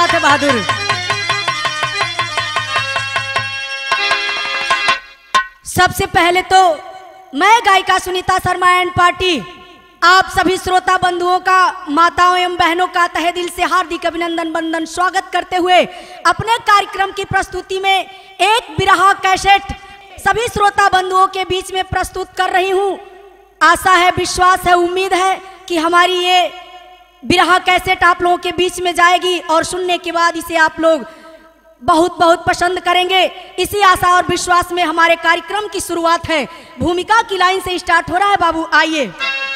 बात है बहादुर। सबसे पहले तो मैं गायिका सुनीता शर्मा एंड पार्टी आप सभी श्रोता बंधुओं का, माताओं एवं बहनों का तहे दिल से हार्दिक अभिनंदन वंदन स्वागत करते हुए अपने कार्यक्रम की प्रस्तुति में एक बिरहा कैसेट सभी श्रोता बंधुओं के बीच में प्रस्तुत कर रही हूं। आशा है, विश्वास है, उम्मीद है कि हमारी ये बिरहा कैसेट आप लोगों के बीच में जाएगी और सुनने के बाद इसे आप लोग बहुत बहुत पसंद करेंगे। इसी आशा और विश्वास में हमारे कार्यक्रम की शुरुआत है। भूमिका की लाइन से स्टार्ट हो रहा है बाबू, आइए।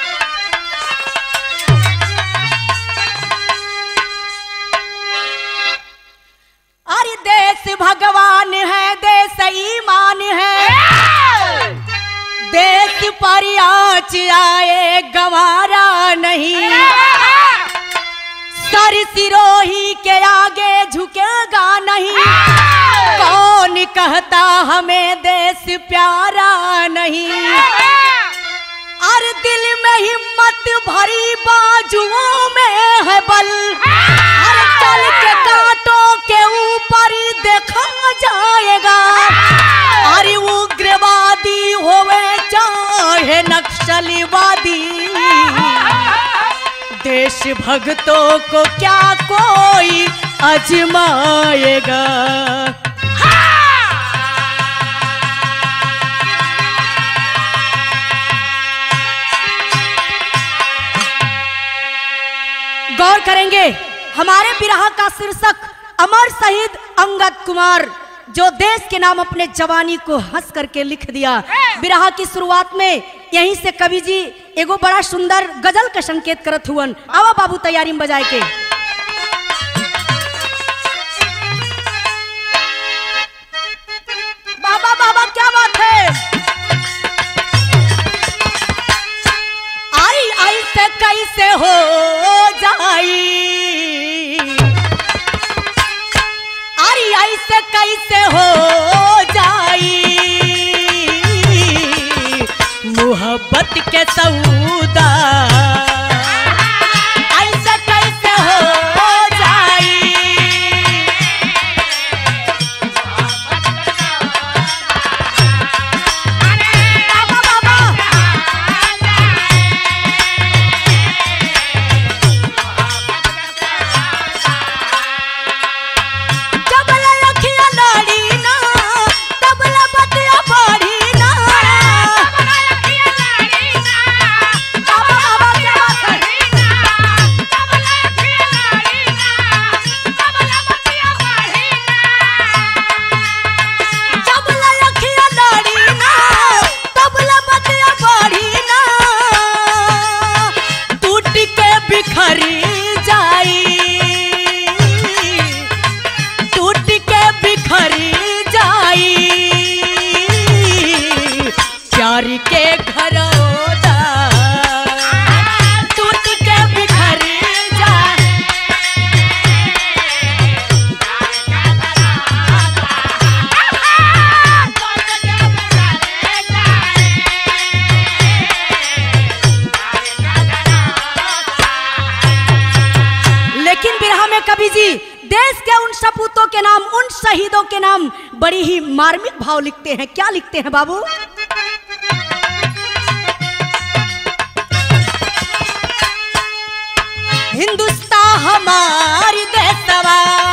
अरे देश भगवान है, देश ईमान है, देश पर आँच आए गंवारा नहीं, सर सिरोही के आगे झुकेगा नहीं, कौन कहता हमें देश प्यारा नहीं। अरे दिल में हिम्मत भरी, बाजुओं में है बल, अरे चल के कांटों के ऊपर देखा जाएगा। अरे उग्रवादी होवे चाहे नक्सलवादी, देश भक्तों को क्या कोई आजमाएगा। गौर करेंगे, हमारे बिरहा का शीर्षक अमर शहीद अंगद कुमार, जो देश के नाम अपने जवानी को हंस करके लिख दिया। बिरहा की शुरुआत में यहीं से कवि जी एगो बड़ा सुंदर गजल का संकेत करत हुवन। आवा बाबू तैयारी में बजाए के। बाबा बाबा क्या बात है। आई आई से कैसे हो जाई, अरे आई से कैसे हो जाई, मोहब्बत के सौदा ऐसे कैसे हो जाई। बाबा बाबा जब लखिया लाड़ी ना तब लबतिया पड़ी ना। के घरौदा टूट के बिखर जाए, लेकिन बिरहा में कवि जी देश के उन सपूतों के नाम, उन शहीदों के नाम बड़ी ही मार्मिक भाव लिखते हैं। क्या लिखते हैं बाबू। हिंदुस्तान हमारी देशवा,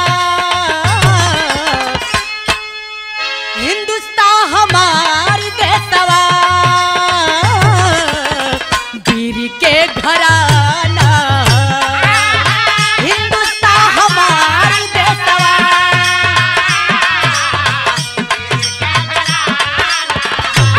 हिंदुस्तान हमारी देशवा, वीर के घराना, हिंदुस्तान हमारी देशवा।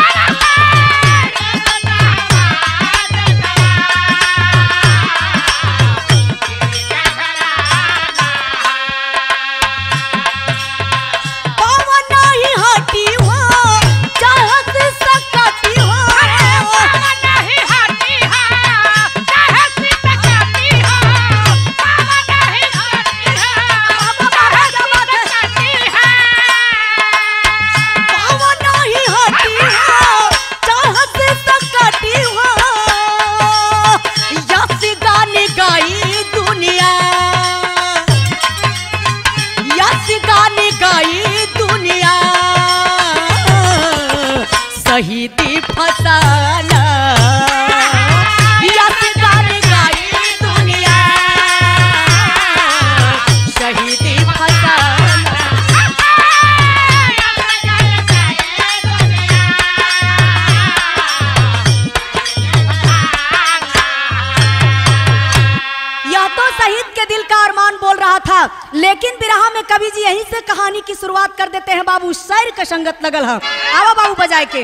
फसाना, यस गान गाई दुनिया शहीदी फसाना। यह तो शहीद के दिल का अरमान बोल रहा था, लेकिन बिरहा में कवि जी यहीं से कहानी की शुरुआत कर देते हैं। बाबू शायर का संगत लगल है, आवा बाबू बजाए के।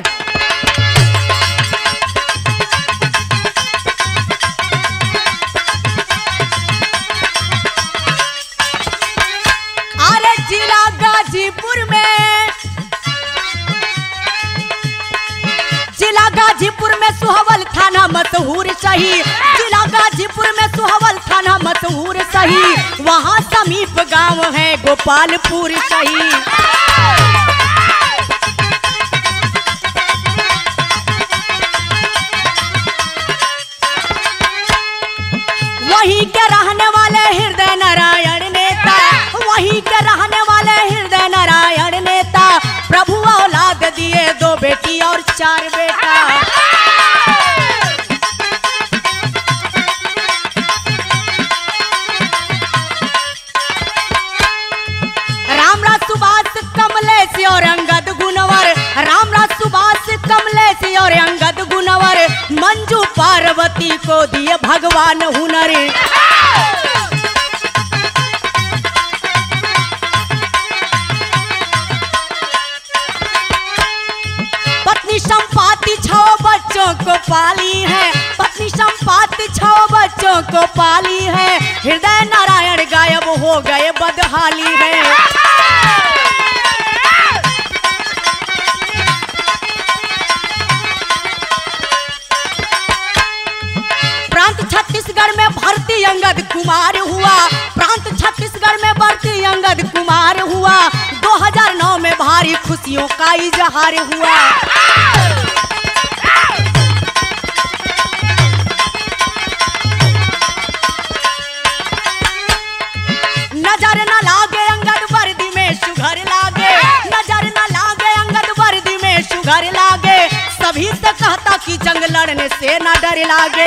अरे जिला गाजीपुर में, जिला गाजीपुर में सुहवल थाना मशहूर सही, जिला गाजीपुर में सुहवल थाना मशहूर सही, वहाँ समीप गांव है गोपालपुर सही। वहीं के रहने वाले हृदय नारायण नेता, वहीं के रहने वाले हृदय नारायण नेता, प्रभु औलाद दिए 2 बेटी और 4 बेटा। रामराज सुभाष कमलेश और अंगद गुणवर, रामराज सुभाष कमलेश और अंगद गुणवर, मंजू पार्वती को दिए भगवान हुनर। पत्नी संपाति 6 बच्चों को पाली है, पत्नी संपाति 6 बच्चों को पाली है, हृदय नारायण गायब हो गए बदहाली है। प्रांत छत्तीसगढ़ में भर्ती अंगद कुमार हुआ, प्रांत छत्तीसगढ़ में भर्ती अंगद कुमार हुआ, 2009 में भारी खुशियों का इजहार हुआ। नजर न लागे अंगद वर्दी में शुगर लागे, नजर न लागे अंगद वर्दी में शुगर लागे, सभी से कहता कि जंग लड़ने से न डर लागे।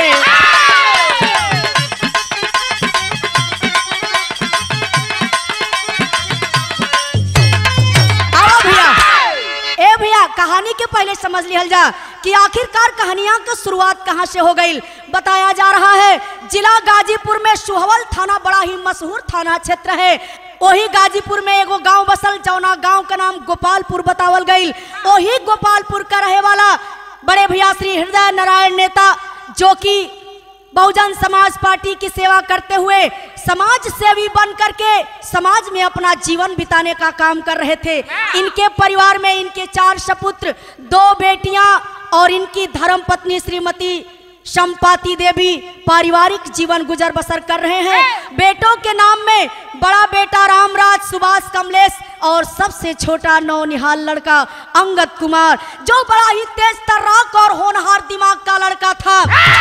कहानी के पहले समझ लिया जा कि आखिरकार कहानियां की शुरुआत कहां से हो गई। बताया जा रहा है जिला गाजीपुर में सुहवल थाना बड़ा ही मशहूर थाना क्षेत्र है। वही गाजीपुर में एगो गांव बसल, जौना गांव का नाम गोपालपुर बतावल गई। वही गोपालपुर का रहे वाला बड़े भैया श्री हृदय नारायण नेता, जो कि बहुजन समाज पार्टी की सेवा करते हुए समाज सेवी बन करके समाज में अपना जीवन बिताने का काम कर रहे थे। इनके परिवार में इनके 4 सपुत्र, 2 बेटियां और इनकी धर्मपत्नी श्रीमती संपाति देवी पारिवारिक जीवन गुजर बसर कर रहे हैं। बेटों के नाम में बड़ा बेटा रामराज, सुभाष, कमलेश और सबसे छोटा नौनिहाल लड़का अंगद कुमार, जो बड़ा ही तेज तर्राक और होनहार दिमाग का लड़का था।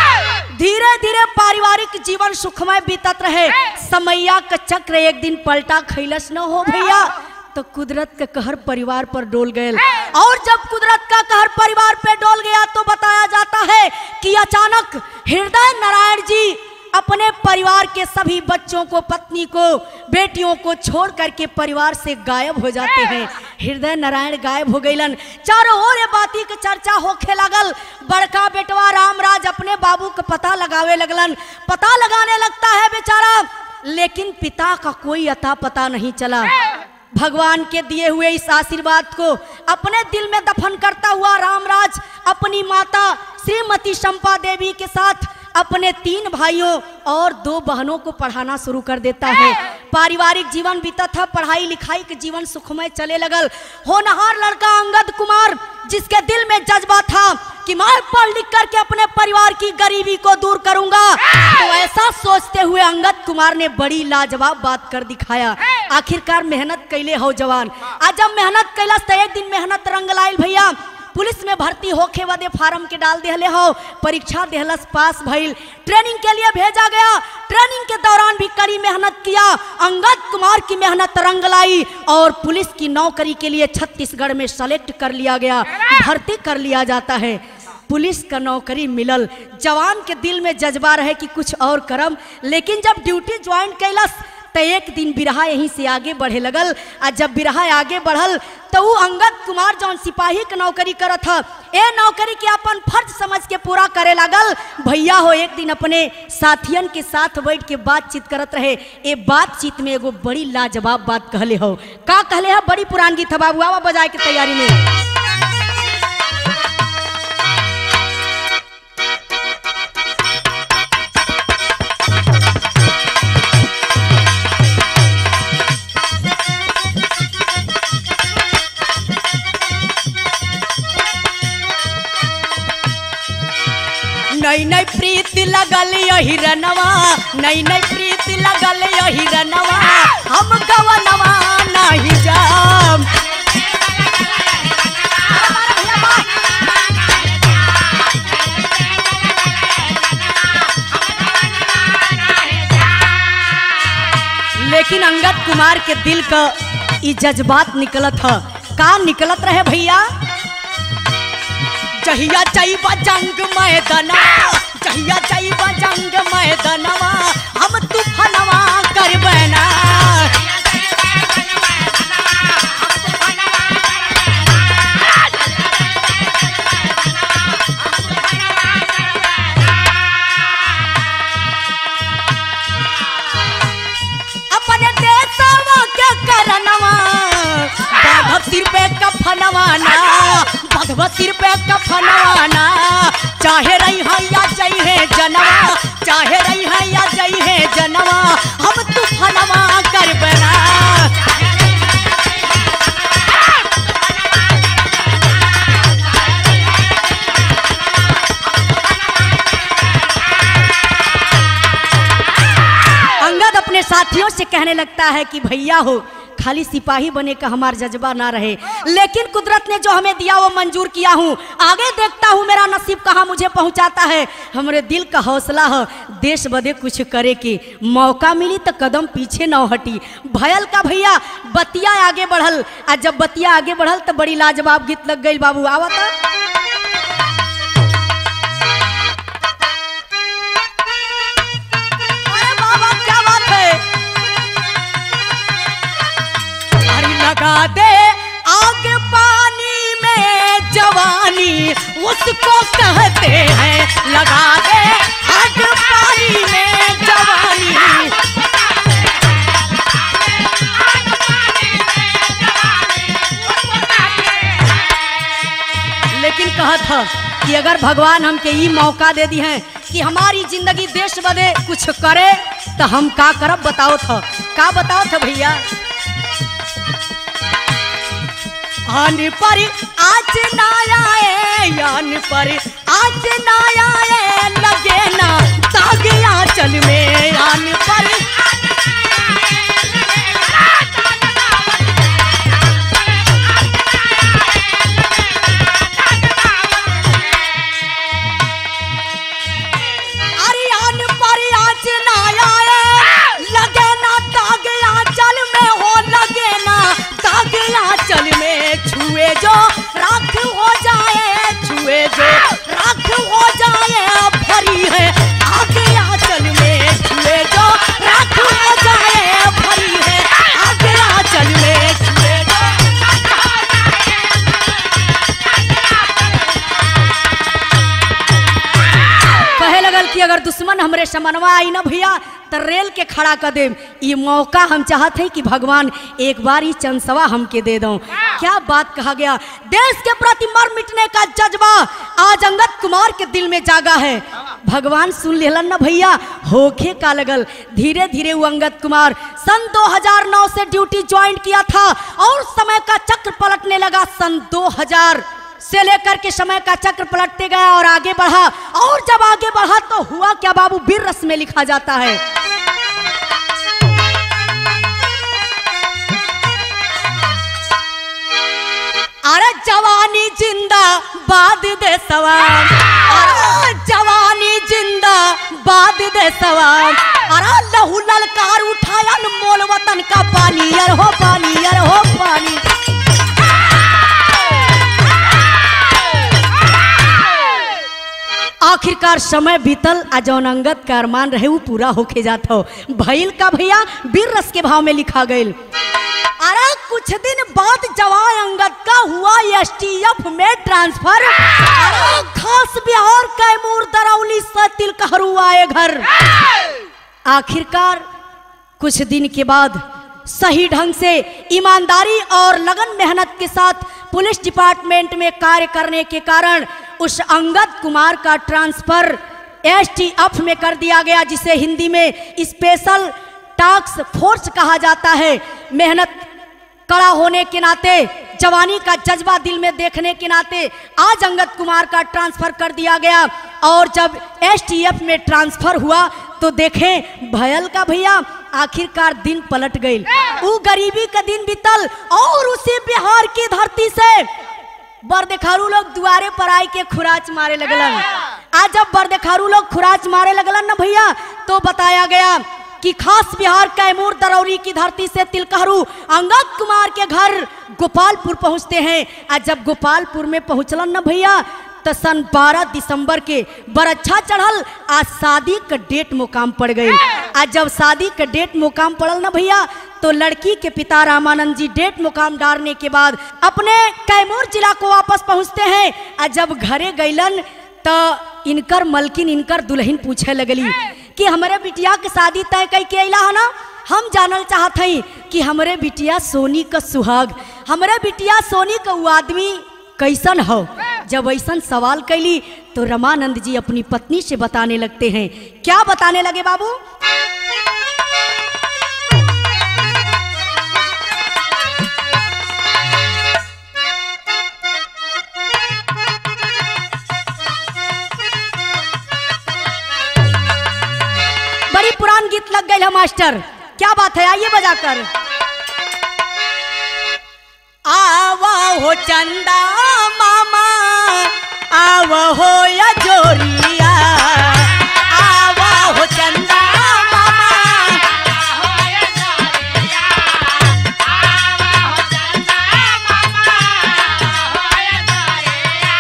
धीरे धीरे पारिवारिक जीवन सुखमय बीतत रहे। समैया का चक्र एक दिन पलटा खैलस न हो भैया, तो कुदरत का कहर परिवार पर डोल गए। और जब कुदरत का कहर परिवार पे डोल गया तो बताया जाता है कि अचानक हृदय नारायण जी अपने परिवार के सभी बच्चों को, पत्नी को, बेटियों को छोड़ करके परिवार से गायब हो जाते हैं। हृदय नारायण गायब हो गईलन। चारों ओर ये बाती की चर्चा होखे लगल। बड़का बेटवा रामराज अपने बाबू का पता लगावे लगलन। पता लगाने लगता है बेचारा, लेकिन पिता का कोई अता पता नहीं चला। भगवान के दिए हुए इस आशीर्वाद को अपने दिल में दफन करता हुआ रामराज अपनी माता श्रीमती संपा देवी के साथ अपने 3 भाइयों और 2 बहनों को पढ़ाना शुरू कर देता है। पारिवारिक जीवन बीता था, पढ़ाई लिखाई के जीवन सुखमय चले लगल। होनहार लड़का अंगद कुमार, जिसके दिल में जज्बा था कि मैं पढ़ लिख करके अपने परिवार की गरीबी को दूर करूंगा, तो ऐसा सोचते हुए अंगद कुमार ने बड़ी लाजवाब बात कर दिखाया। आखिरकार मेहनत कैले हो जवान। आज जब मेहनत कैलस तो एक दिन मेहनत रंग लाइल भैया। पुलिस में भर्ती होखे वदे फार्म के डाल दिहले हो, परीक्षा देहलस, पास भइल, ट्रेनिंग के लिए भेजा गया। ट्रेनिंग के दौरान भी कड़ी मेहनत किया। अंगद कुमार की मेहनत रंग लाई और पुलिस की नौकरी के लिए छत्तीसगढ़ में सेलेक्ट कर लिया गया, भर्ती कर लिया जाता है। पुलिस का नौकरी मिलल। जवान के दिल में जज्बा रहे कि कुछ और करम, लेकिन जब ड्यूटी ज्वाइन कैलस तो एक दिन बिरहा यहीं से आगे बढ़े लगल। आ जब बिरहा आगे बढ़ल तो वो अंगद कुमार जौन सिपाही के नौकरी करत ह, ए नौकरी के अपन फर्ज समझ के पूरा करे लागल। भैया हो एक दिन अपने साथियन के साथ बैठ के बातचीत करत रहे। ए बातचीत में एगो बड़ी लाजवाब बात कहले हो। का कहले है? बड़ी पुरान गीत है बाबू, आवा बजाए के तैयारी में। नई नई प्रीति लगल यही रनवा, नई नई प्रीति लगल यही रनवा, हम गवनवा नहीं जाम। लेकिन अंगद कुमार के दिल का ई जज्बात निकलत ह। का निकलत रहे भैया? जहिया जाइबा जंग मैदानवा, जहिया जाइबा जंग मैदानवा, हम तूफानवा करबै ना। अपने देशवा के करनवा, बाघ सिर पे कफनवा ना, बाघ सिर पे कफनवाना। चाहे रही है या जई है जनवा, चाहे रही है या जई है जनवा, हम तूफानवा करबै ना। अंगद अपने साथियों से कहने लगता है कि भैया हो खाली सिपाही बने का हमार जज्बा ना रहे, लेकिन कुदरत ने जो हमें दिया वो मंजूर किया हूँ। आगे देखता हूँ मेरा नसीब कहाँ मुझे पहुँचाता है। हमरे दिल का हौसला है देश बदे कुछ करे के, मौका मिली तो कदम पीछे न हटी। भयल का भैया बतिया आगे बढ़ल। आ जब बतिया आगे बढ़ल तो बड़ी लाजवाब गीत लग गई बाबू, आवता। अरे बाबा क्या बात है? लगा दे आग पानी में जवानी उसको कहते हैं, लगा दे आग पानी में जवानी। लेकिन कहा था कि अगर भगवान हमके ये मौका दे दी है कि हमारी जिंदगी देश बदे कुछ करे तो हम का करब बताओ था। का बताओ था भैया? आन पर आज ना आए, आन पर आज ना आए, लगे ना दाग आंचल में। आन पर अरे आन पर आज ना आए, लगे ना दाग आंचल में हो, लगे ना दाग आंचल में। छुए जो राख हो जाए, छुए जो राख हो जाए, भरी है आगे आंचल में। छुए जो राख हो जाए, भरी है आगे आंचल में। छुए जो कहे लगल कि अगर दुश्मन हमरे समनवा आई ना भैया तो रेल के खड़ा कर दे। ये मौका हम चाहते हैं कि भगवान एक बार ही चंसवा हमके दे दो। क्या बात कहा गया? देश के प्रति मर मिटने का जज्बा आज अंगद कुमार के दिल में जागा है। भगवान सुन लेलन ना भैया, होखे का लगल। धीरे धीरे वो अंगद कुमार सन 2009 से ड्यूटी ज्वाइन किया था और समय का चक्र पलटने लगा। सन 2000 से लेकर के समय का चक्र पलटते गया और आगे बढ़ा। और जब आगे बढ़ा तो हुआ क्या बाबू? वीर रस में लिखा जाता है। अरे जवानी जिंदाबाद देशवा, अरे जवानी जिंदाबाद देशवा, अरे लहू ललकार उठाया मोल वतन का पानी, अरे हो पानी, अरे हो पानी। आखिरकार समय बीतल आ जौन अंगद का अरमान रहे वो पूरा होके जात हो। भइल का भैया वीर रस के भाव में लिखा गईल। अरे कुछ दिन बाद जवान अंगद का हुआ एसटीएफ में ट्रांसफर। अरे खास बिहार कैमूर दरौली से तिलकहरू आए घर। आखिरकार कुछ दिन के बाद सही ढंग से ईमानदारी और लगन मेहनत के साथ पुलिस डिपार्टमेंट में कार्य करने के कारण उस अंगद कुमार का ट्रांसफर एसटीएफ में कर दिया गया, जिसे हिंदी में स्पेशल टास्क फोर्स कहा जाता है। मेहनत कड़ा होने के नाते, जवानी का जज्बा दिल में देखने के नाते आज अंगद कुमार का ट्रांसफर कर दिया गया। और जब एसटीएफ में ट्रांसफर हुआ तो देखें भयल का भैया आखिरकार दिन पलट गई। वो गरीबी का दिन बीतल और उसी बिहार की धरती से बरदेखारू लोग दुआरे पर आए के खुराच मारे लगलन। आज जब बरदेखारू लोग खुराच मारे लगलन ना भैया, तो बताया गया कि खास बिहार कैमूर दरौली की धरती से तिलकहरू अंगद कुमार के घर गोपालपुर पहुंचते हैं। आज जब गोपालपुर में पहुंचलन ना भैया तो सन 12 दिसंबर के बरच्छा चढ़ल। आज शादी का डेट मुकाम पड़ गई। आज जब शादी का डेट मुकाम पड़ल ना भैया तो लड़की के पिता रामानंद जी डेट मुकाम डालने के बाद अपने कैमूर जिला को वापस पहुंचते हैं। आज जब घरे गईलन तो इनकर मलकिन इनकर दुल्हन पूछे लगली कि हमारे बिटिया के शादी तय कई के अला है ना। हम जानल चाहत हई कि हमारे बिटिया सोनी का सुहाग, हमारे बिटिया सोनी का वो आदमी कैसन हो। जब ऐसा सवाल कैली तो रामानंद जी अपनी पत्नी से बताने लगते हैं। क्या बताने लगे बाबू? बड़ी पुरान गीत लग गई है मास्टर, क्या बात है, आइए बजाकर। आवा हो चंदा मामा, आवा हो या जोरिया, आवा हो चंदा मामा, आवा हो या जोरिया, आवा हो चंदा मामा, आवा हो या जोरिया।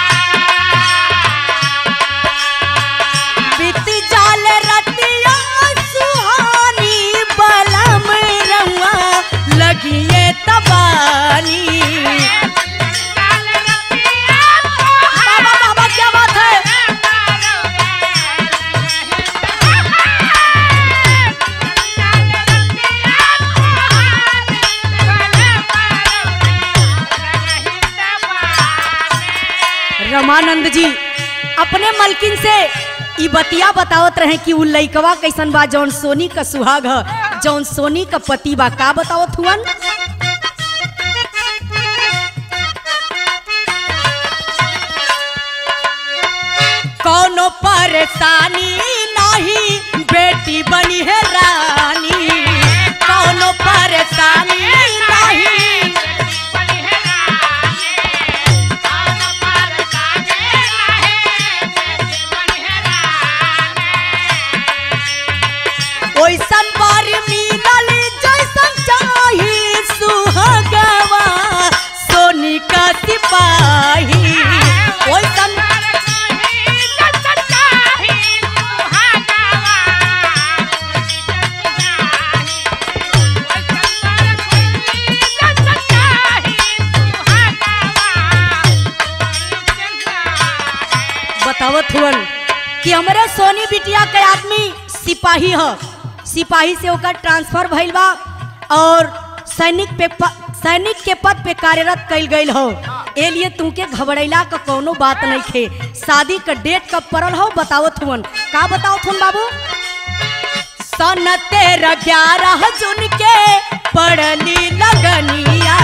बीत जाल रतिया सुहानी बलम रहुआ लगिए तबानी। बाबा बाबा क्या बात है। रामानंद जी अपने मलकिन से ई बतिया बतावत रहे कि उ लइकवा कैसन बा जौन सोनी का सुहाग है, जौन सोनी का पति बा। का बतावत हुअन? कौनो परेशानी नहीं बेटी बनी है रानी, कौनो परेशानी नहीं बनी है रानी, कौनो परेशानी नहीं बनी है रानी। ओइसन बार मिलल जैसन चाही सुहागवा सोनी का सिपाही। ओइसन बतावत हुअन कि हमारे सोनी बिटिया के आदमी सिपाही है, सिपाही से होकर ट्रांसफर भइल बा और सैनिक के पद पे कार्यरत कइल गइल हो। ए लिए तुमके घबराइला का कोनो बात नहीं खे। शादी का डेट कब पड़ल हो बतावत हुअन। का बतावत हुअन बाबू? सन 13-11 जून के पड़ली लगनिया,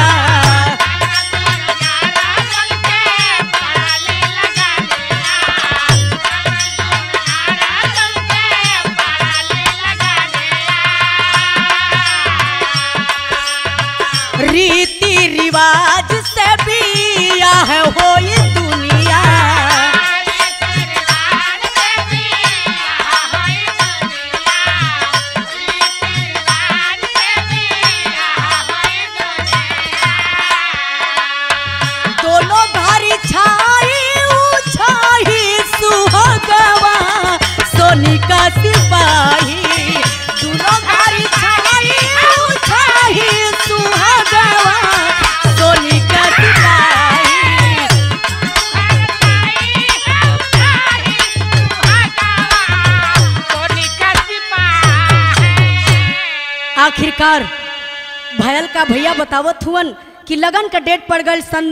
रीति रिवाज से बियाह होई दुनिया, दोनों घरी छाई छाई सुहाग आखिरकार भयल का भैया बतावत हुवन कि लगन का डेट पड़ गई सन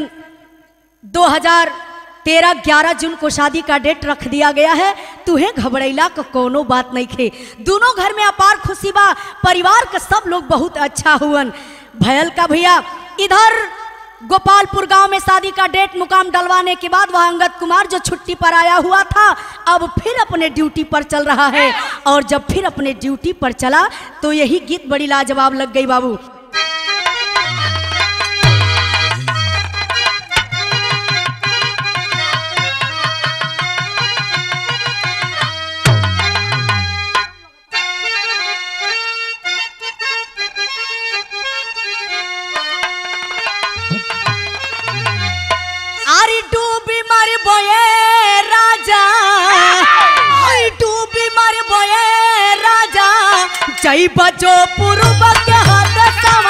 2013 11 जून को शादी का डेट रख दिया गया है। तुहे घबराइला का कोनो बात नहीं थे, दोनों घर में अपार खुशी बा, परिवार का सब लोग बहुत अच्छा हुवन। भयल का भैया इधर गोपालपुर गांव में शादी का डेट मुकाम डलवाने के बाद वह अंगद कुमार जो छुट्टी पर आया हुआ था अब फिर अपने ड्यूटी पर चल रहा है। और जब फिर अपने ड्यूटी पर चला तो यही गीत बड़ी लाजवाब लग गई बाबू। जय बजो पूर्व के हाथ सवा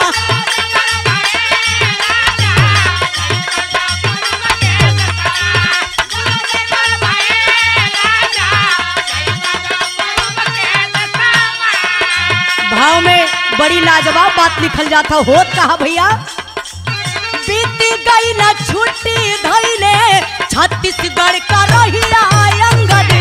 भाव में बड़ी लाजवाब बात लिखल जाता होत कहा भैया। बीती गई ना छुट्टी धैले छत्तीसगढ़ का रहिया अंगदी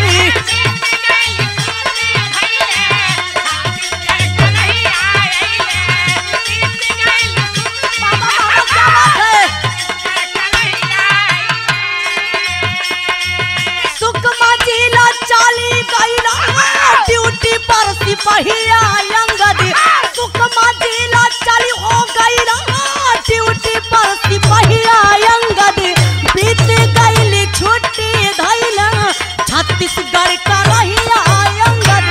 ड्यूटी पर सिपहिया अंगद सुकमा जिला चली हो गई ड्यूटी पर सिपहिया अंगद बीत गई छुट्टी धैला छत्तीसगढ़ का रहिया अंगद।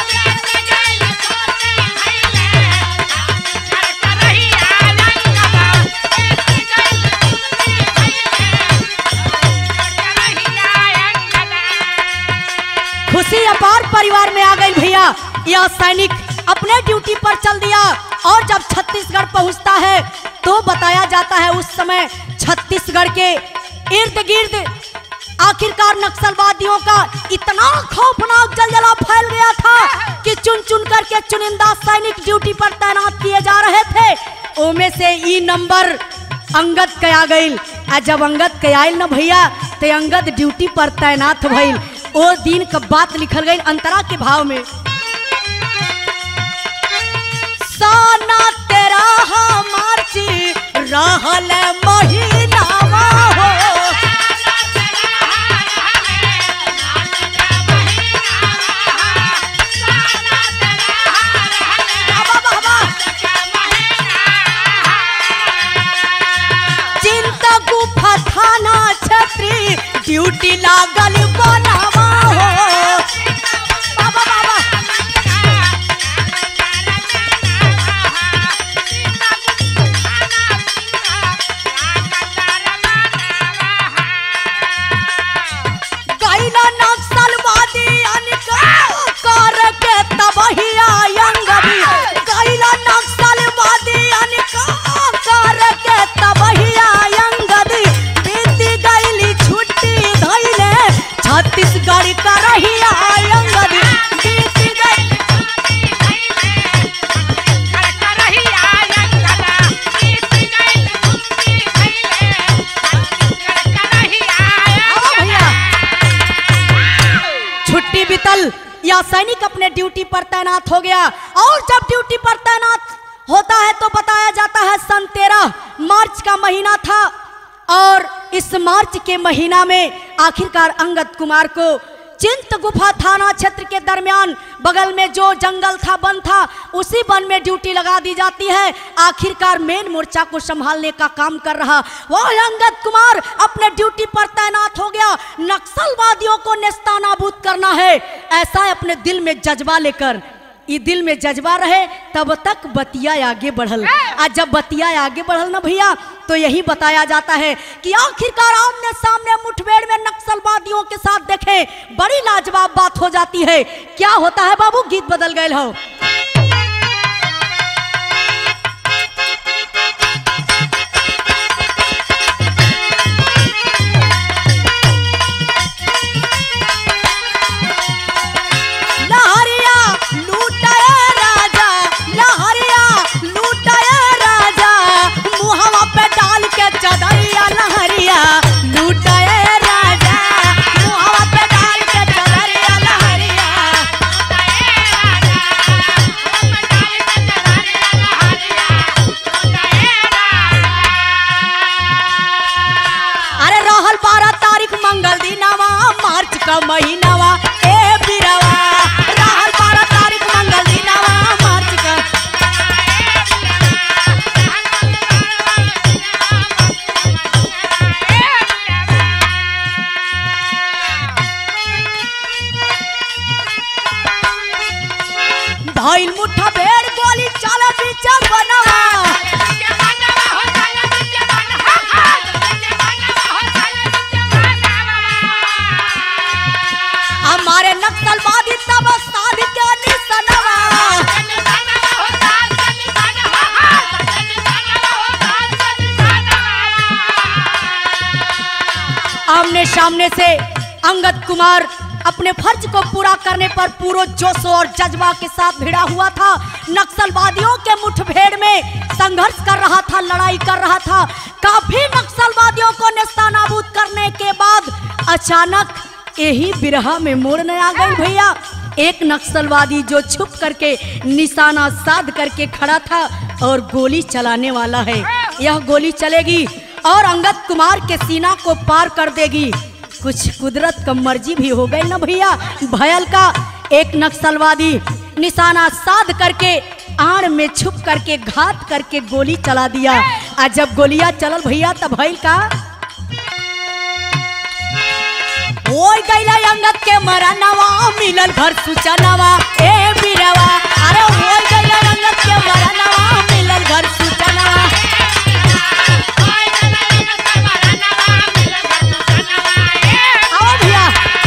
खुशी अपार परिवार में आ गई भैया। यह सैनिक अपने ड्यूटी पर चल दिया और जब छत्तीसगढ़ पहुंचता है तो बताया जाता है उस समय छत्तीसगढ़ के इर्द गिर्द आखिरकार नक्सलवादियों का इतना खौफनाक जलजला फैल गया था कि चुन चुन करके चुनिंदा सैनिक ड्यूटी पर तैनात किए जा रहे थे। ओमे से ई नंबर अंगद के आ गई। जब अंगद के आयल न भैया तो अंगद ड्यूटी पर तैनात भइल। ओ दिन का बात लिखल गई अंतरा के भाव में। साना तेरा मार्ची रहल महीनावा हो चिंता गुफा थाना छत्री ड्यूटी लागल बनावा या सैनिक अपने ड्यूटी पर तैनात हो गया। और जब ड्यूटी पर तैनात होता है तो बताया जाता है सन 13 मार्च का महीना था और इस मार्च के महीना में आखिरकार अंगद कुमार को चिंत गुफा थाना क्षेत्र के दरमियान बगल में जो जंगल था, वन था, उसी वन में ड्यूटी लगा दी जाती है। आखिरकार मेन मोर्चा को संभालने का काम कर रहा वो अंगद कुमार अपने ड्यूटी पर तैनात हो गया। नक्सलवादियों को नेस्तानाबूद करना है, ऐसा अपने दिल में जज्बा लेकर, ये दिल में जज्बा रहे तब तक बतिया आगे बढ़ल। आज जब बतिया आगे बढ़ल ना भैया तो यही बताया जाता है कि आखिरकार आमने सामने मुठभेड़ में नक्सलवादियों के साथ देखे बड़ी लाजवाब बात हो जाती है। क्या होता है बाबू, गीत बदल गए हो। लहरिया लूटे राजा, लहरिया महीनावा ए बिरवा रहल 12 तारीख मंगल दिनवा मार्च का भइल मुठा भेड़ गोली चल बीच बनवा हमारे नक्सलवादी तब साध के निशानवा आमने सामने से अंगद कुमार अपने फर्ज को पूरा करने पर पूरे जोश और जज्बा के साथ भिड़ा हुआ था। नक्सलवादियों के मुठभेड़ में संघर्ष कर रहा था, लड़ाई कर रहा था। काफी नक्सलवादियों को नेस्तनाबूद करने के बाद अचानक यही बिरहा में मोड़ न आ गई भैया। एक नक्सलवादी जो छुप करके निशाना साध करके खड़ा था और गोली चलाने वाला है। यह गोली चलेगी और अंगद कुमार के सीना को पार कर देगी। कुछ कुदरत का मर्जी भी हो गई ना भैया। भयल का एक नक्सलवादी निशाना साध करके आड़ में छुप करके घात करके गोली चला दिया। और जब गोलियां चलल भैया तब भयल का ओए गैला अंगद के मरनवा मिलल घर सूचनवा ए बिरवा अरे ओए गैला अंगद के मरनवा मिलल घर सूचनवा। आओ भैया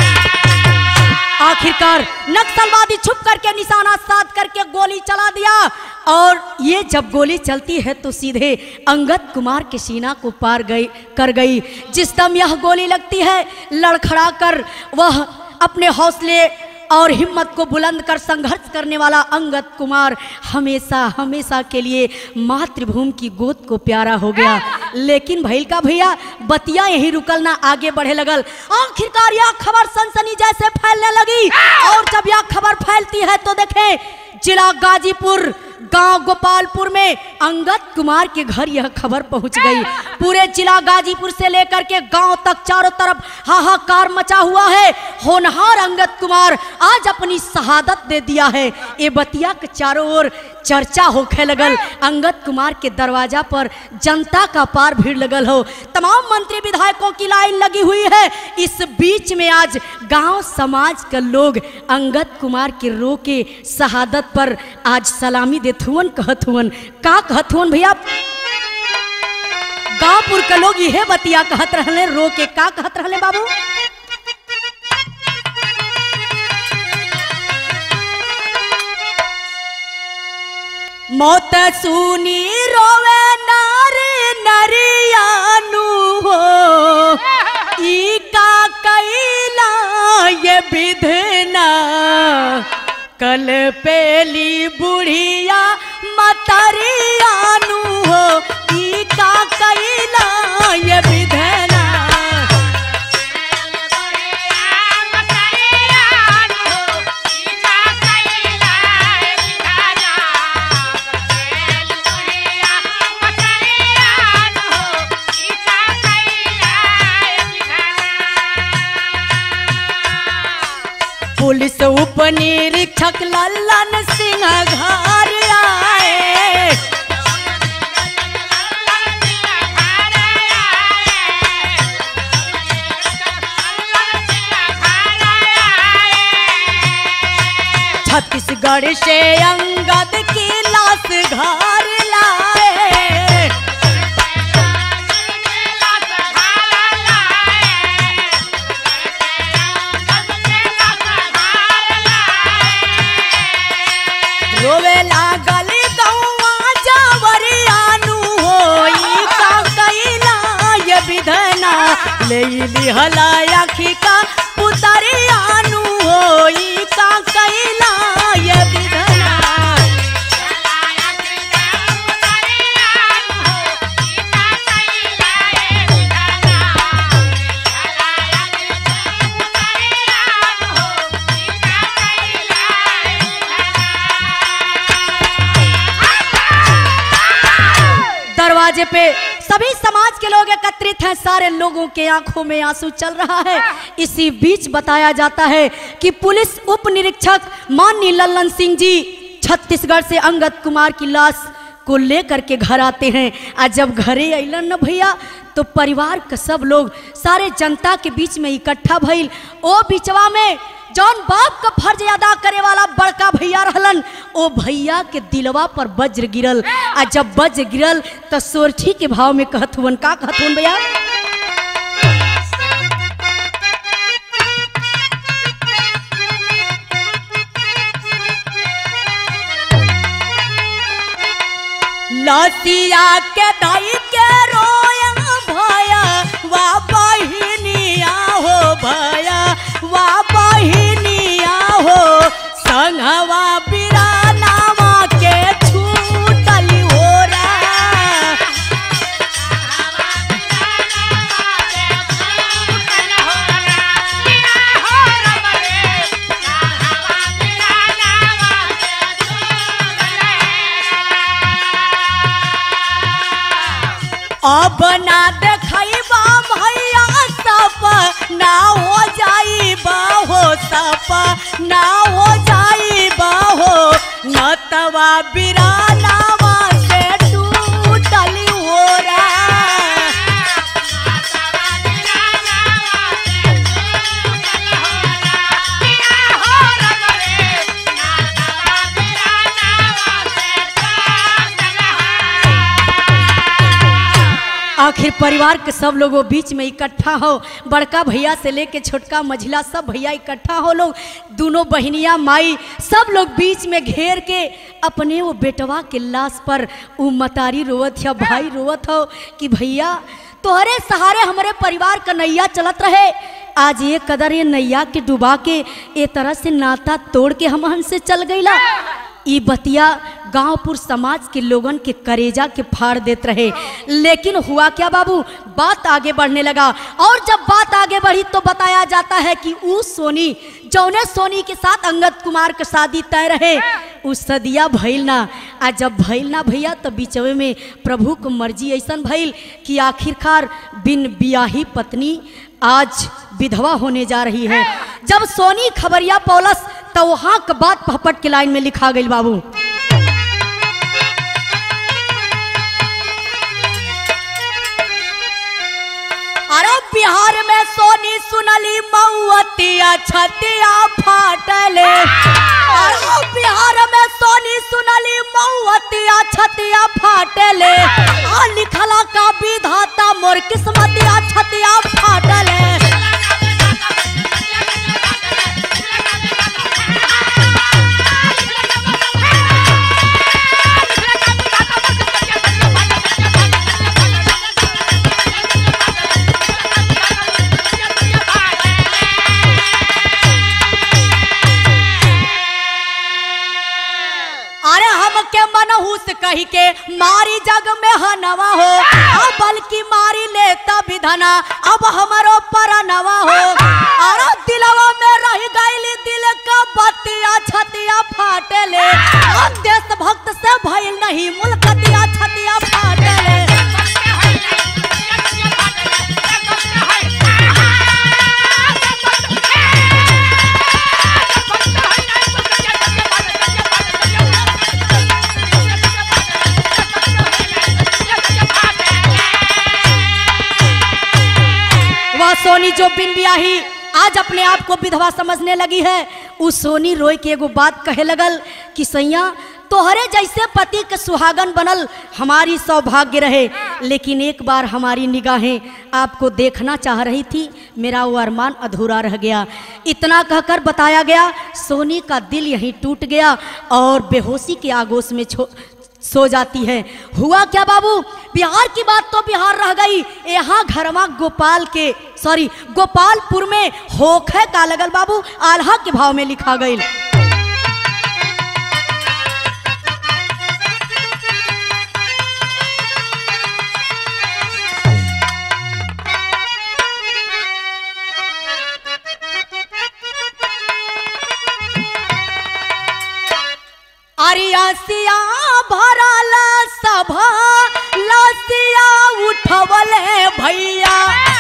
आखिरकार नक्सलवादी छुप करके निशाना साध करके गोली चला दिया और ये जब गोली चलती है तो सीधे अंगद कुमार के सीना को पार कर गई। जिस दम यह गोली लगती है लड़खड़ा कर वह अपने हौसले और हिम्मत को बुलंद कर संघर्ष करने वाला अंगद कुमार हमेशा हमेशा के लिए मातृभूमि की गोद को प्यारा हो गया। लेकिन भैल का भैया बतिया यही रुकल ना, आगे बढ़े लगल। आखिरकार यह खबर सनसनी जैसे फैलने लगी और जब यह खबर फैलती है तो देखें जिला गाजीपुर गांव गोपालपुर में अंगद कुमार के घर यह खबर पहुंच गई। पूरे जिला गाजीपुर से लेकर के गांव तक चारों तरफ हाहाकार मचा हुआ है। होनहार अंगद कुमार आज अपनी शहादत दे दिया है। ये बतिया के चारों ओर चर्चा होखे लगल। अंगद कुमार के दरवाजा पर जनता का पार भीड़ लगल हो। तमाम मंत्री विधायकों की लाइन लगी हुई है। इस बीच में आज गांव समाज के लोग अंगद कुमार के रो के शहादत पर आज सलामी देथुवन कहथुवन। का कहथुवन भैया? गांवपुर के लोग यह बतिया कहत रहले, रो के का कहत रहले बाबू? मौत सुनी रोवे नारी नरियानु हो ई का कैला ये विधना कल पेली बुढ़िया मतरियानु हो ई का कैला ये विधना। पुलिस उप निरीक्षक लल्लन सिंह घर आए। छत्तीसगढ़ से अंगद की लाश घर लाए। रोवे लागल गौवा जावरियानु हो ई का कैला ये विधना ले लिहला आखी का पुतरियानु हो ई का कैला ये विधना। दरवाजे पे सभी समाज के लोग एकत्रित हैं, सारे लोगों के आंखों में आंसू चल रहा है। इसी बीच बताया जाता है कि पुलिस उप निरीक्षक माननीय लल्लन सिंह जी छत्तीसगढ़ से अंगद कुमार की लाश को लेकर के घर आते हैं। और जब घरे अलन न भैया तो परिवार का सब लोग सारे जनता के बीच में इकट्ठा भइल। ओ बिचवा में जौन बाप का फर्ज अदा करे वाला बड़का भैया रहलन, ओ भैया के दिलवा पर वज्र गिरल। आ जब वज्र गिरल तो सोरठी के भाव में कहत हुन, का कहत हुन भैया? लसिया के दाई के रोया भया वा बहिनिया हो, भया वा बहिनिया हो, संगवा बिरानावा के छूटली हो रा। अब ना देखैबा भैया सप ना हो जाइबा हो, सप ना हो जाइबा हो, नतवा बिरानावा से टूटली हो रा। आखिर परिवार के सब लोगों बीच में इकट्ठा हो, बड़का भैया से लेके छोटका मझिला सब भैया इकट्ठा हो लोग, दोनों बहनियां माई सब लोग बीच में घेर के अपने वो बेटवा के लाश पर उ मतारी रोवत या भाई रोवत हो कि भैया तोहरे सहारे हमारे परिवार का नैया चलत रहे, आज ये कदर ये नैया के डुबा के ए तरह से नाता तोड़ के हम हमसे चल गईला। ई बतिया गांवपुर समाज के लोगन के करेजा के फाड़ देत रहे। लेकिन हुआ क्या बाबू, बात आगे बढ़ने लगा। और जब बात आगे बढ़ी तो बताया जाता है कि उस सोनी जौने सोनी के साथ अंगद कुमार का शादी तय रहे, उस सदिया भइल ना। आ जब भइल ना भैया तो बीचवे में प्रभु को मर्जी ऐसन भइल कि आखिरकार बिन बियाही पत्नी आज विधवा होने जा रही है। जब सोनी खबरिया पौलस तो वहां का बात पहपट के लाइन में लिखा गई बाबू। अरे बिहार में सोनी सुनली मऊतिया छतिया फाटले। अरे बिहार में सोनी सुनली मऊतिया छतिया फाटले। आ लिखला का विधाता मोर किस्मतिया छतिया फाटले। मनहूस कही के मारी जग में हनवा हो, अब बल्कि मारी लेता विधना अब हमारो परनवा हो। अरे दिलवा में रह गईली दिल का बतिया छतिया फाटले। देश भक्त से भइल नहीं मुल्कतिया छतिया फाटले। सोनी जो बिन ब्याही आज अपने आप को विधवा समझने लगी है, उस सोनी रोई के एगो बात कहे लगल कि सैया तोहरे जैसे पति के सुहागन बनल हमारी सौभाग्य रहे, लेकिन एक बार हमारी निगाहें आपको देखना चाह रही थी, मेरा वो अरमान अधूरा रह गया। इतना कहकर बताया गया सोनी का दिल यहीं टूट गया और बेहोशी के आगोश में सो जाती है। हुआ क्या बाबू, बिहार की बात तो बिहार रह गई, यहाँ घरवा गोपालपुर में होखे का लगल बाबू, आल्हा के भाव में लिखा गई। अरियासिया भरला सभा लसिया उठ भैया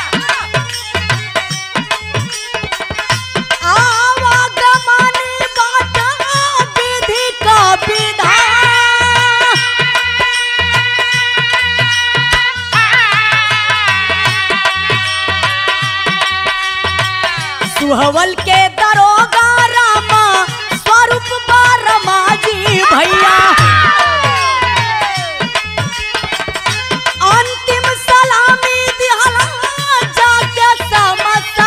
आवागमन बाटा विधि का विधान सुहवल के दरोगा रामा स्वरूप बारमा जी भैया अंतिम सलामी दिहला जाके समसा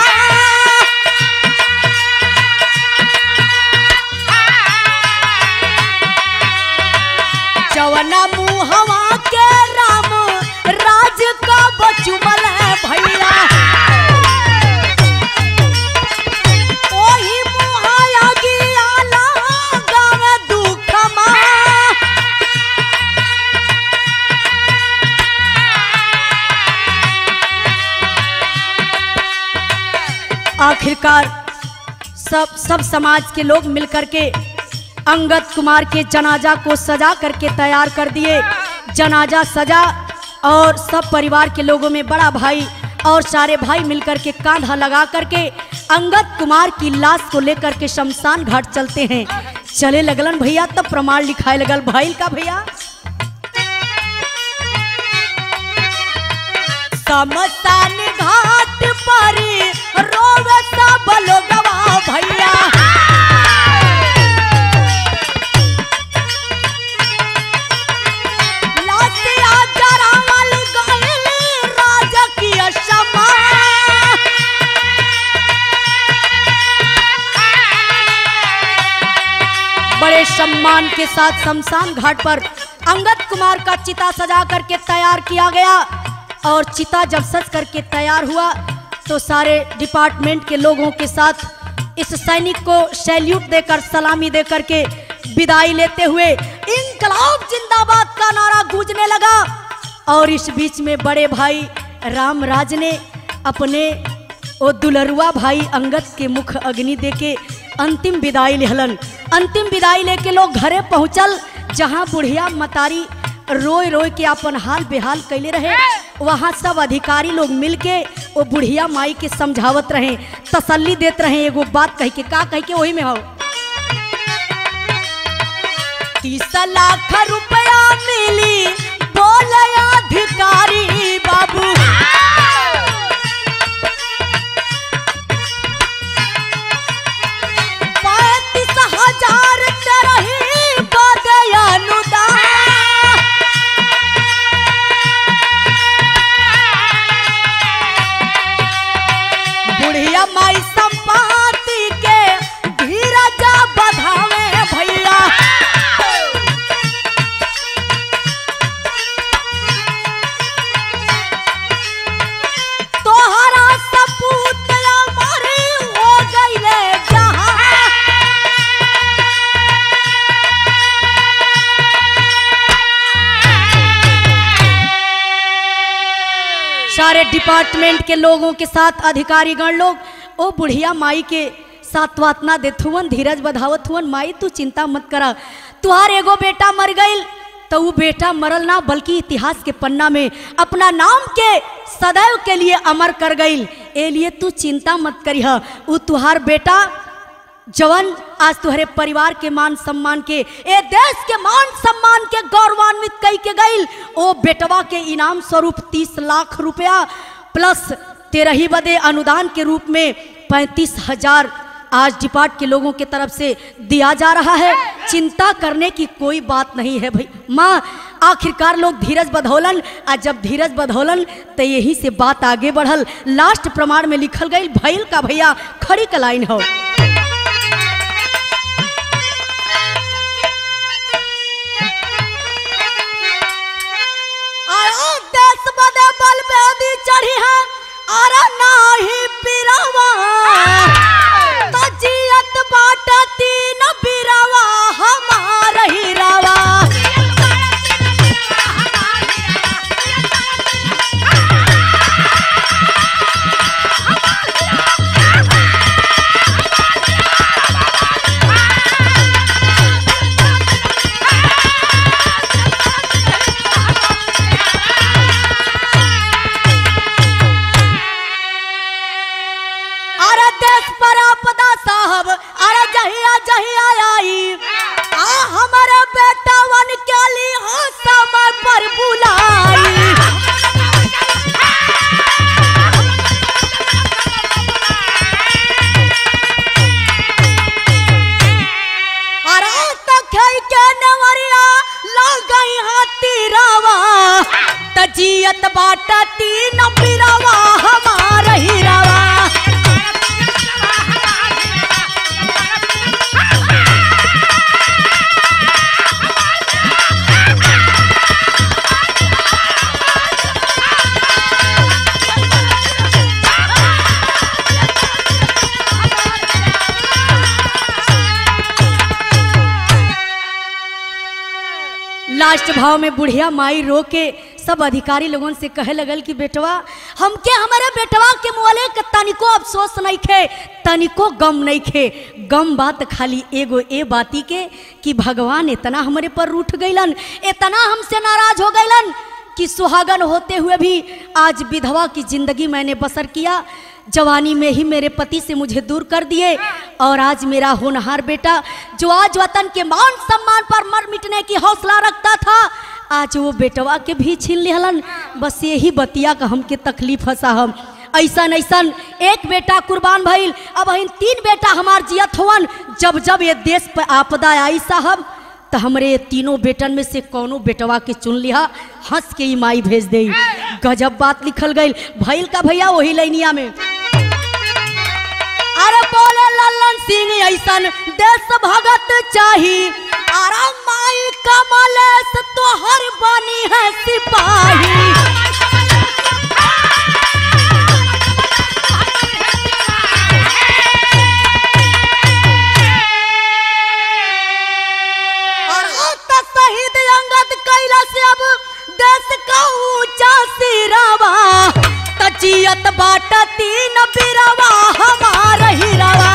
जवना मुहवा के राम राज का बचुमल है भैया ओही मुहाया गियाला गाँव दुखमा आखिरकार सब समाज के लोग मिलकर के अंगद कुमार के जनाजा को सजा करके तैयार कर दिए। जनाजा सजा और सब परिवार के लोगों में बड़ा भाई और सारे भाई मिलकर के कांधा लगा करके अंगद कुमार की लाश को लेकर के शमशान घाट चलते हैं। चले लगलन भैया तब प्रमाण लिखाए लगल भाई का भैया शमशान घाट पर रोवे सब लोगवा भैया लाशिया जरावल गइल राजकीय समा बड़े सम्मान के साथ शमशान घाट पर अंगद कुमार का चिता सजा करके तैयार किया गया और चिता जब सज करके तैयार हुआ तो सारे डिपार्टमेंट के लोगों के साथ इस सैनिक को सैल्यूट देकर सलामी देकर के विदाई लेते हुए इंकलाब जिंदाबाद का नारा गूंजने लगा। और इस बीच में बड़े भाई रामराज ने अपने वो दुलरुआ भाई अंगद के मुख अग्नि देके अंतिम विदाई लेहलन। अंतिम विदाई लेके लोग घरे पहुंचल जहां बुढ़िया मतारी रोय रोय के अपन हाल बेहाल कैले रहे। वहां सब अधिकारी लोग मिलके वो बुढ़िया माई के समझावत रहे तसल्ली देत रहे। एगो बात कह के का कह के वही में हो 30 लाख रुपया मिली बोले अधिकारी बाबू 35,000 तरही बदे अनुदान बुढ़िया माई संपत्ति के धीरज बधावे भैया तोहरा सपूत मरी हो गईले जहां सारे डिपार्टमेंट के लोगों के साथ अधिकारीगण लोग ओ बुढ़िया माई के सात्वातना देथुवन धीरज बधावत हुवन। माई तू चिंता मत करा तुहार एगो बेटा मर गईल तो वो बेटा मरल ना बल्कि इतिहास के पन्ना में अपना नाम के सदैव के लिए अमर कर गईल। ए लिए तू चिंता मत करिह वो तुहार बेटा जवन आज तुहरे परिवार के मान सम्मान के ए देश के मान सम्मान के गौरवान्वित कई के गईल। ओ बेटवा के इनाम स्वरूप 30 लाख रुपया प्लस 13 बदे अनुदान के रूप में 35,000 आज डिपार्ट के लोगों के तरफ से दिया जा रहा है। चिंता करने की कोई बात नहीं है भाई माँ। आखिरकार लोग धीरज बधौलन आज जब धीरज बधौलन तो यही से बात आगे बढ़ल। लास्ट प्रमाण में लिखल गई भैल का भैया खड़ी का लाइन हो देश बदे बल बेदी चढ़ी है और नाही पिरावा तो जियत बाट 3 बिरावा हमार ही रावा लास्ट भाव में बुढ़िया माई रो के सब अधिकारी लोगों से कहे लगल कि बेटवा हमके हमारे बेटवा के मुआले के तनिको अफसोस नहीं खे, तनिको गम नहीं खे। गम बात खाली एगो ए बाती के कि भगवान इतना हमारे पर रूठ गईलन, इतना हमसे नाराज हो गईलन कि सुहागन होते हुए भी आज विधवा की जिंदगी मैंने बसर किया। जवानी में ही मेरे पति से मुझे दूर कर दिए और आज मेरा होनहार बेटा जो आज वतन के मान सम्मान पर मर मिटने की हौसला रखता था, आज वो बेटवा के भी छीन लिहलन। बस यही बतिया का हमके तकलीफ हसा हम ऐसन ऐसन एक बेटा कुर्बान भइल, अब इन 3 बेटा हमार जियत होवन। जब जब ये देश पर आपदा आई साहब तो हमरे ये 3 बेटन में से कौनो बेटवा के चुन लिया, हंस के ही माई भेज दे। गजब बात लिखल गई भइल का भैया वही लाइनिया में। अरे बोले लल्लन सिंह ऐसन देश भगत चाही, अरे माई कमलेश तो हर बनी है सिपाही। शहीद अंगद कैला से अब देश का ऊंचा सिरावा, तजियत बाटा 3 बिरवा हमारा हिरावा।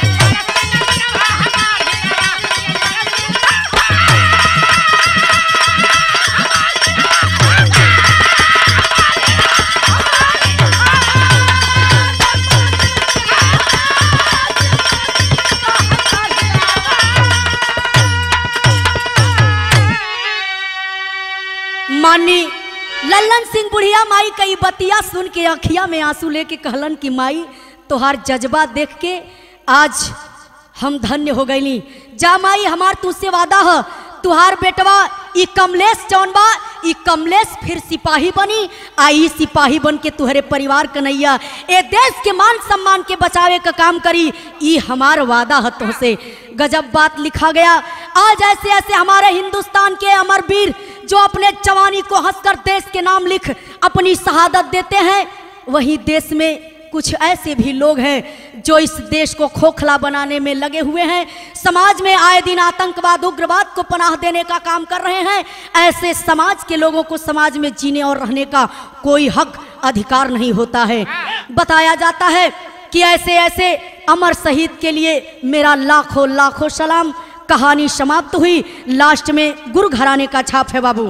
मानी लल्लन सिंह बुढ़िया माई कई बतिया सुन के अखिया में आंसू लेके कहलन कि माई तोहार जज्बा देख के आज हम धन्य हो गईली। जा माई हमार तुझसे वादा है, तुहार बेटवा ई कमलेश चौनबा ई कमलेश फिर सिपाही बनी, आई सिपाही बन के तुहरे परिवार कन्हैया ए देश के मान सम्मान के बचावे का काम करी, ई हमार वादा है तुझसे। गजब बात लिखा गया। आज ऐसे ऐसे हमारे हिंदुस्तान के अमर वीर जो अपने जवानी को हंसकर देश के नाम लिख अपनी शहादत देते हैं, वहीं देश में कुछ ऐसे भी लोग हैं जो इस देश को खोखला बनाने में लगे हुए हैं, समाज में आए दिन आतंकवाद उग्रवाद को पनाह देने का काम कर रहे हैं। ऐसे समाज के लोगों को समाज में जीने और रहने का कोई हक अधिकार नहीं होता है। बताया जाता है कि ऐसे ऐसे अमर शहीद के लिए मेरा लाखों लाखों सलाम। कहानी समाप्त हुई, लास्ट में गुरु घराने का छाप है बाबू।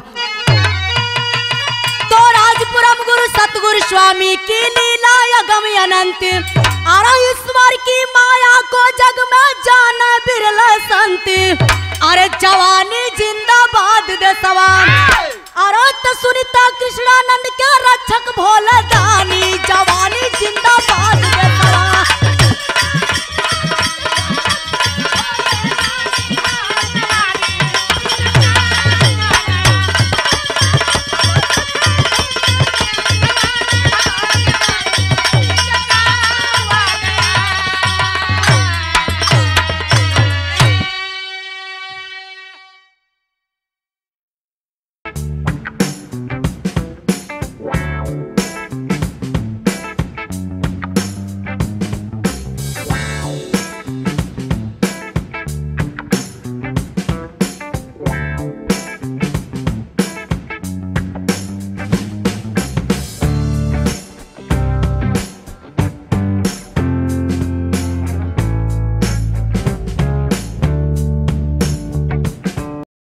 तो राजपुरम गुरु सतगुरु स्वामी की लीला अगम अनंत, अरे ईश्वर की माया को जग में जाना बिरला संत। अरे जवान